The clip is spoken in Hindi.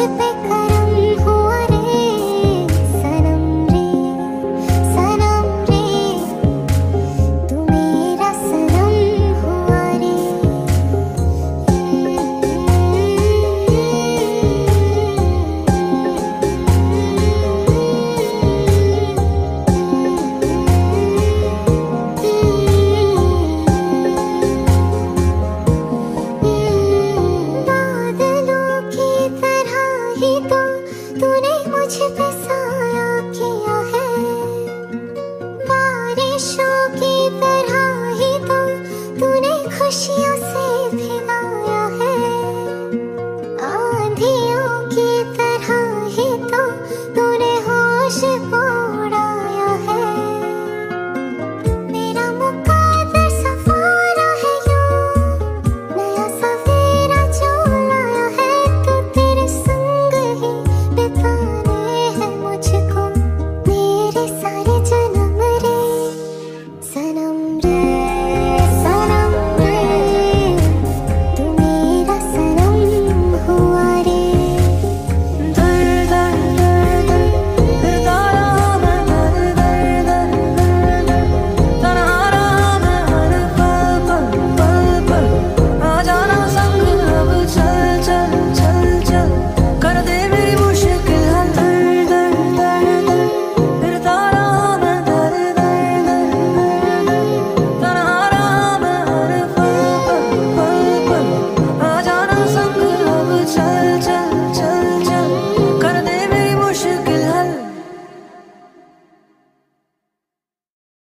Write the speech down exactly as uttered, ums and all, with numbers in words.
पे करम हुआ रे सनम रे सनम रे, तू मेरा सनम हुआ रे। बादलों की तरह ही तो तूने मुझ पे साया किया है, बारिशों की तरह ही तो तूने खुशियों से